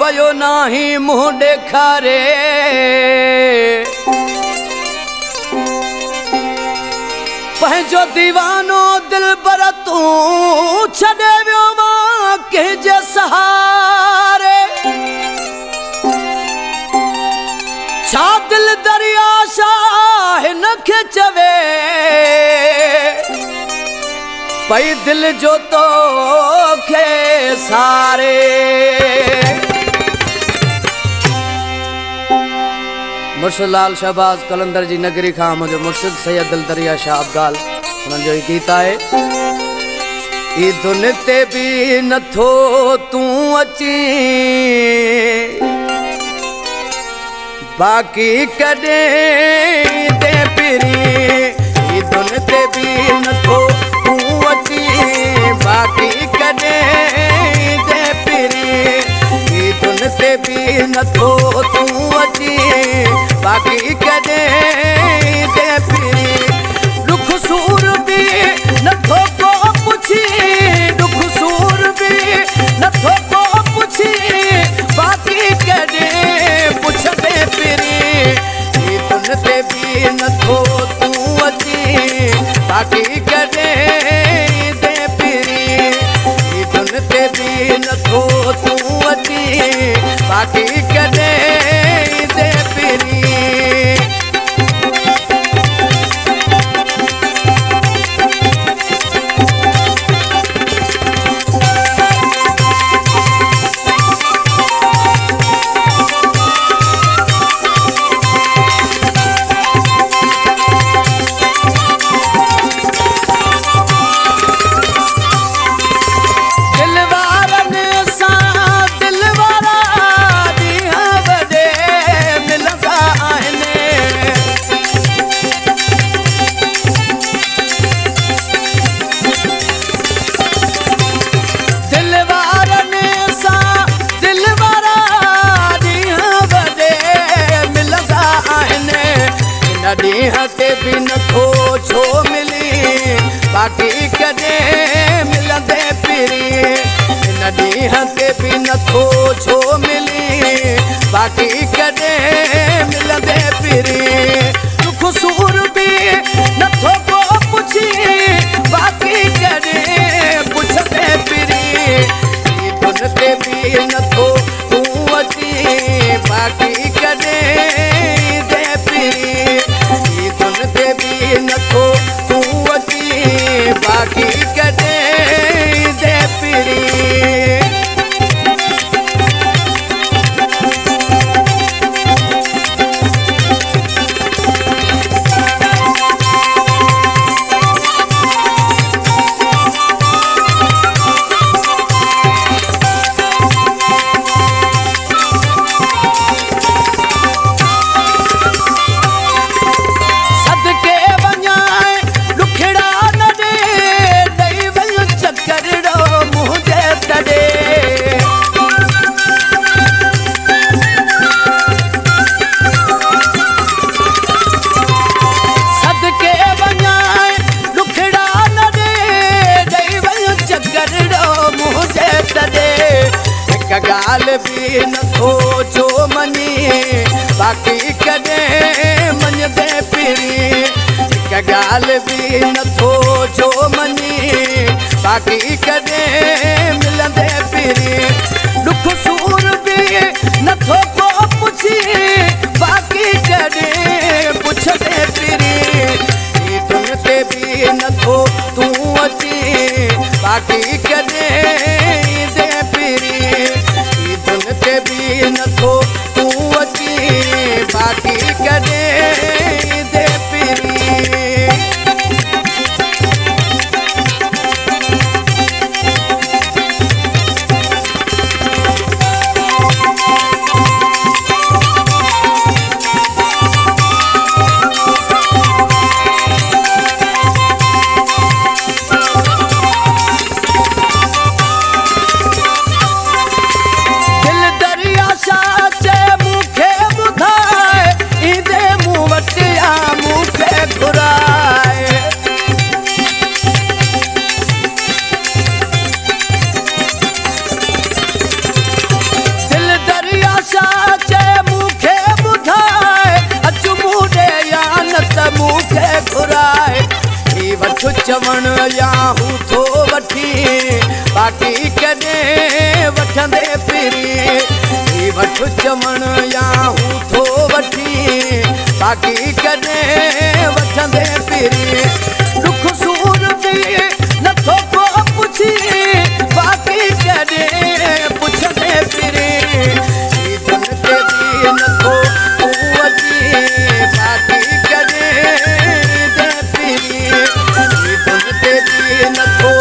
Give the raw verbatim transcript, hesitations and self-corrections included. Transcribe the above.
आयो नाही मुँह देखारे पंहिंजो दीवानो दिल बर तू छॾे वियो मां कंहिंजे सहारे छा दिल दरिया शाह हिन खे चवे पई दिल जो तो खे सारे मुर्शिद लाल शहबाज कलंदर जी नगरी खां मुझे मुर्शिद सैयद दिल दरिया शाह अब्दाल उन्हनि जो ही गीत है ई धुन ते भी नथो तू अची बाकी कदे दे पिरी ई धुन ते भी नथो तू अची बाकी कदे दे पिरी ई धुन ते भी नथो तू अची बाकी कदे दे पिरी दुख सूर भी नथो को पुछी दुख सूर भी नथो को पुछी बाकी कदे पुछ दे पिरी ई धुन ते भी नथो तू अची बाकी कदे दे पिरी ई धुन ते भी नथो तू अची बाकी कदे दे पिरी ॾींहं ते भी नथो छो मिली बाकी कदे मिलंदे पिरी हिन ॾींहं ते भी नथो छो मिली बाकी कदे मिलंदे पिरी दुख सूर भी नथो को पुछी बाकी कदे पुछंदे पिरी ई धुन ते भी नथो तू अची बाकी कदे दे पिरी धुन ते भी नथो तू अची बाकी कदे दे पिरी गाल भी नथो जो मनी बाकी कदे मनदे पिरी हिक गाल भी नथो जो मनी बाकी कदे मिलंदे पिरी दुख सूर भी नथो को पुछी बाकी कदे पुछदे पिरी ई धुन ते भी नथो तू अची बाकी कदे दे पिरी धुन ते भी नथो तू अची बाकी कदे दे पिरी चवण या हू थो वठी बाक़ी कॾहिं वठंदे फिरी वठ चवण या हू थो वठी बाक़ी कॾहिं वठंदे फिरी दुख सूर बि नथो को पुछी बाक़ी कॾहिं पुछंदे फिरी धन ते बि नथो वठी बाक़ी कॾहिं दे फिरी धन ते बि नथो